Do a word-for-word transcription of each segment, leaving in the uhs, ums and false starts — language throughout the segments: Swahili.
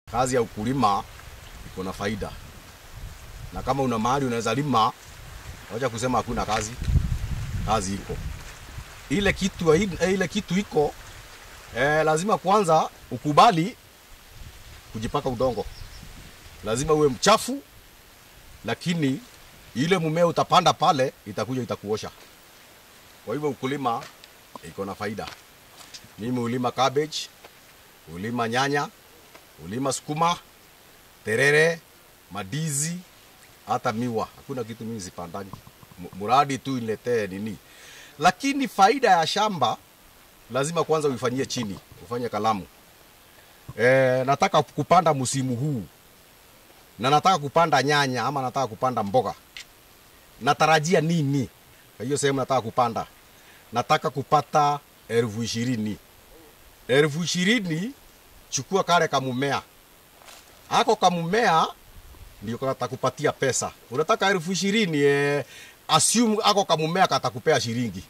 Kazi ya ukulima iko na faida. Na kama una mahali unaweza lima, wacha kusema hakuna kazi. Kazi iko. Ile kitu ile kitu iko eh, lazima kwanza ukubali kujipaka udongo. Lazima uwe mchafu, lakini ile mumea utapanda pale itakuja itakuosha. Kwa hivyo ukulima iko na faida. Mimi ulima cabbage, ulima nyanya, ulima sukuma, terere, madizi, hata miwa. Hakuna kitu mimi sipandangi. Muradi tu niletee nini. Lakini faida ya shamba lazima kwanza uifanyie chini, ufanye kalamu. E, nataka kupanda msimu huu. Na nataka kupanda nyanya ama nataka kupanda mboga. Natarajia nini? Kwa hiyo sehemu nataka kupanda. Nataka kupata elfu ishirini. Elfu ishirini chukua kale kamumea. Hako kamumea ndio katakupatia pesa. Unataka elfu ishirini eh, assume hako kamumea katakupea shilingi.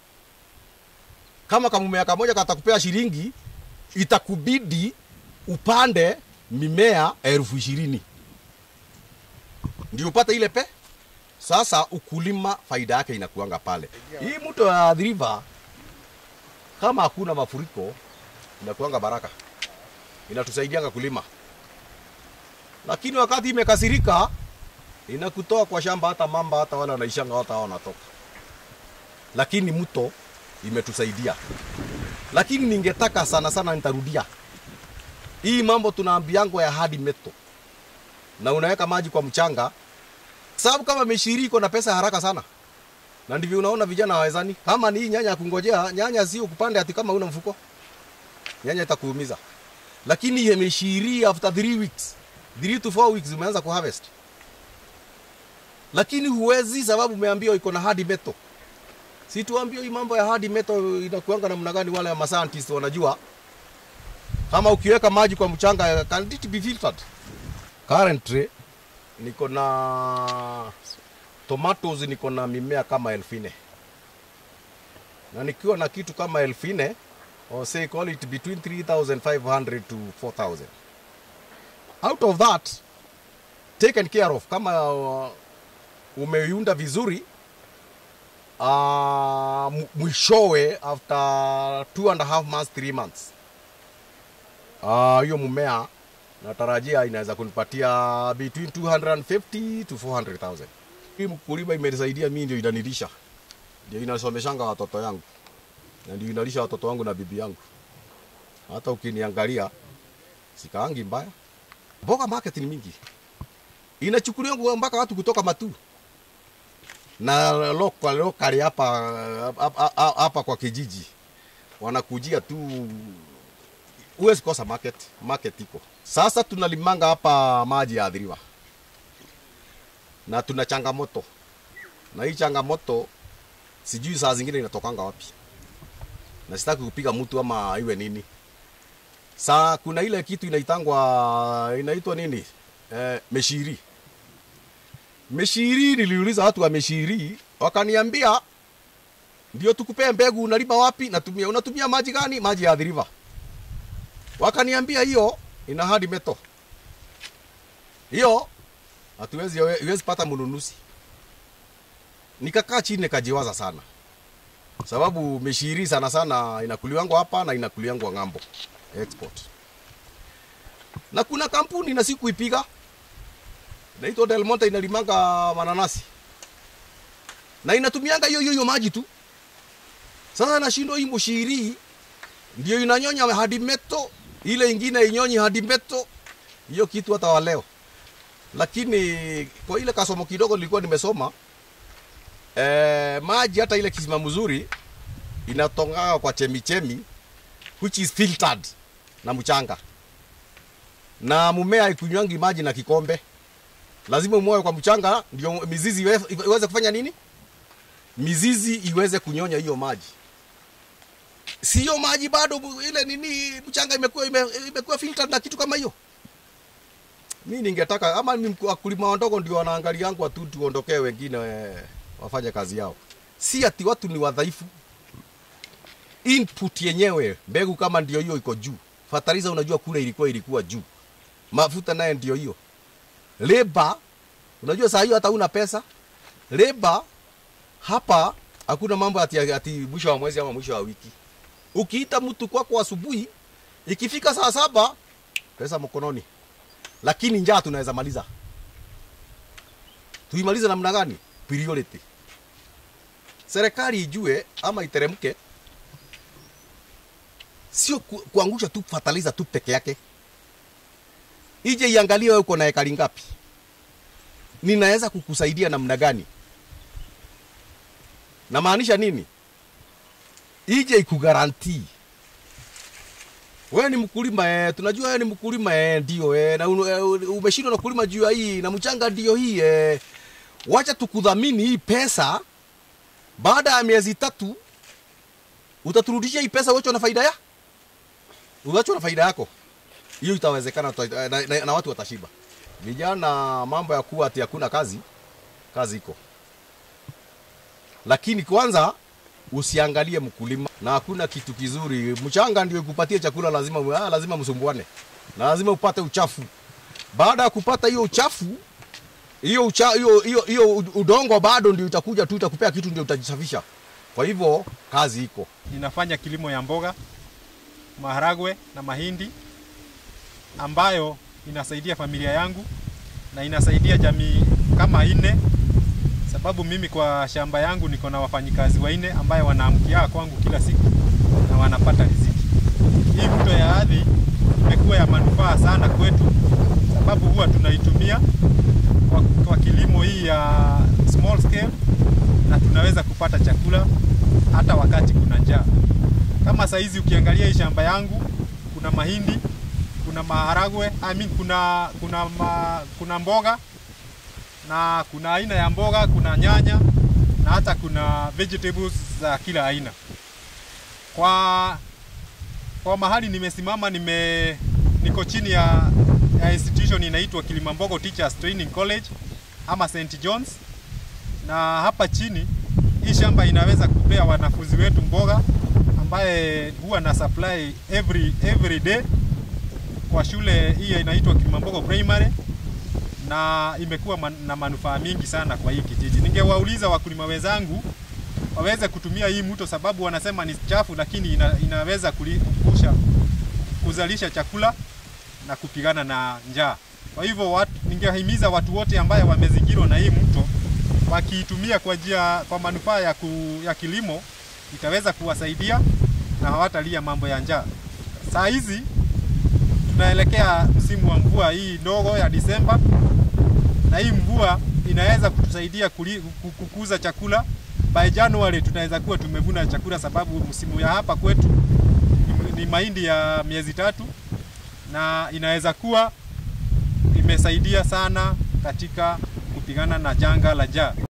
Kama kamumea kamoja katakupea shilingi, itakubidi upande mimea elfu ishirini. Ndio upate ile pe. Sasa ukulima faida yake inakuanga pale. Hii mto ya River kama hakuna mafuriko inakuanga baraka. Inatusaidianga kulima. Lakini wakati imekasirika inakutoa kwa shamba, hata mamba hata wala wanaishanga hata wanatoka. Lakini mto imetusaidia. Lakini ningetaka sana sana nitarudia. Hii mambo tunaambiango ya hadi meto. Na unaweka maji kwa mchanga. Sababu kama meshiri iko na pesa haraka sana. Na ndivyo unaona vijana hawezani. Kama ni nyanya kungojea, nyanya sio kupanda ati kama una mfuko. Nyanya itakuumiza. Lakini hii meshiri after three weeks, three to four weeks umeanza ku harvest. Lakini huwezi sababu umeambiwa iko na hard metal. Si tuambie hii mambo ya hard metal inakuanga namna gani, wale ma scientists wanajua. Kama ukiweka maji kwa mchanga can it be filtered? Currently niko na tomatoes, niko na mimea kama elfu nne. Na nikiwa na kitu kama elfu nne, or say call it between three thousand five hundred to four thousand. Out of that, taken care of, kama uh, umeiunda vizuri, uh, mwishowe after two and a half months, three months, uh, hiyo mumea natarajia inaweza kunipatia between two hundred fifty to four hundred thousand. Hii mkulima imenisaidia mimi, ndio inanilisha. Ndio inasomeshanga watoto yangu. Na ndio inalisha watoto wangu na bibi yangu. Hata ukiniangalia sikaangi mbaya. Mboga market ni mingi. Inachukuliwa mpaka watu kutoka Matu. Na local local hapa hapa kwa kijiji. Wanakujia tu, uwezi kosa market, market iko. Sasa tunalimanga hapa maji ya River. Na tuna changamoto. Na hii changamoto sijui saa zingine inatokanga wapi. Na sitaki kupiga mtu ama iwe nini. Saa kuna ile kitu inaitangwa, inaitwa nini? Eh, meshiri. Meshiri niliuliza watu wa meshiri, wakaniambia ndio tukupee mbegu, unalima wapi? Natumia unatumia maji gani? Maji ya River. Wakaniambia hiyo ina hard metal. Hiyo hatuwezi hatuwezi pata mnunuzi. Nikakaa chini nikajiwaza sana. Sababu meshiri sana sana inakuliwango hapa na inakuliwango ngambo export. Na kuna kampuni na siku ipiga. Naitwa Del Monte, inalimanga mananasi. Na inatumianga hiyo hiyo maji tu. Sasa nashindwa hii mshiri ndio inanyonya hadi meto, ile ingine inyonyi hadi meto. Hiyo kitu hata wa leo. Lakini kwa ile kasomo kidogo nilikuwa nimesoma, eh, maji hata ile kisima mzuri inatonga kwa chemichemi which is filtered na mchanga. Na mumea ikunywangi maji na kikombe. Lazima umoe kwa mchanga ndio mizizi iweze kufanya nini? Mizizi iweze kunyonya hiyo maji. Sio maji bado ile nini, mchanga imekuwa imekuwa filtered na kitu kama hiyo. Mimi ningetaka ama mimi wakulima wadogo ndio wanaangalia yangu watu tuondokee, wengine eh, wafanye kazi yao. Si ati watu ni wadhaifu. Input yenyewe, mbegu kama ndio hiyo iko juu. Fertilizer unajua kule ilikuwa ilikuwa juu. mafuta naye ndio hiyo. Labor, unajua saa hiyo hata una pesa. Labor hapa hakuna mambo ati ati mwisho wa mwezi ama mwisho wa wiki. Ukiita mtu kwa kwa asubuhi, ikifika saa saba pesa mkononi. Lakini njaa tunaweza maliza. Tuimalize namna gani? Priority. Serikali ijue ama iteremke, sio ku, kuangusha tu fertilizer tu peke yake. Ije iangalie wewe uko na ekari ngapi. Ninaweza kukusaidia namna gani? Na maanisha nini? Ije ikugarantii. Wewe ni mkulima eh, tunajua wewe ni mkulima eh, ndio eh, na umeshindwa na kulima juu hii na mchanga ndio hii eh. Wacha tukudhamini hii pesa. Baada ya miezi tatu utaturudishia hii pesa, uacho na faida ya? Uacho na faida yako. Hiyo itawezekana na, na, na, na watu watashiba. Vijana mambo ya kuwa ati hakuna kazi, kazi iko. Lakini kwanza usiangalie mkulima, na hakuna kitu kizuri. Mchanga ndio ikupatie chakula, lazima ah, lazima msumbuane. Na lazima upate uchafu. Baada ya kupata hiyo uchafu, hiyo ucha hiyo hiyo hiyo udongo bado ndio itakuja tu itakupea kitu ndio utajisafisha. Kwa hivyo kazi iko. Ninafanya kilimo ya mboga, maharagwe na mahindi ambayo inasaidia familia yangu na inasaidia jamii kama ine, sababu mimi kwa shamba yangu niko na wafanyikazi waine ambayo wanaamkia kwangu kila siku na wanapata riziki. Hii mto ya ardhi imekuwa ya manufaa sana kwetu, sababu huwa tunaitumia kwa, kwa kilimo hii ya small scale na tunaweza kupata chakula hata wakati kuna njaa. Kama saizi ukiangalia hii shamba yangu kuna mahindi, kuna maharagwe, I mean kuna kuna ma, kuna mboga na kuna aina ya mboga, kuna nyanya na hata kuna vegetables za kila aina. Kwa kwa mahali nimesimama nime niko chini ya, ya institution inaitwa Kilimambogo Teachers Training College ama Saint John's, na hapa chini hii shamba inaweza kupea wanafunzi wetu mboga ambaye huwa na supply every every day kwa shule hii inaitwa Kilimambogo Primary, na imekuwa man, na manufaa mingi sana kwa hii kijiji. Ningewauliza wakulima wenzangu waweze kutumia hii mto, sababu wanasema ni chafu lakini ina, inaweza kulikusha kuzalisha chakula na kupigana na njaa. Kwa hivyo watu, ningehimiza watu wote ambao wamezingirwa na hii mto wakiitumia kwa njia kwa manufaa ya, ya kilimo itaweza kuwasaidia na hawatalia mambo ya njaa. Saa hizi tunaelekea msimu wa mvua hii ndogo ya Disemba, na hii mvua inaweza kutusaidia kukuza chakula. By January tunaweza kuwa tumevuna chakula, sababu msimu ya hapa kwetu ni mahindi ya miezi tatu, na inaweza kuwa imesaidia sana katika kupigana na janga la njaa.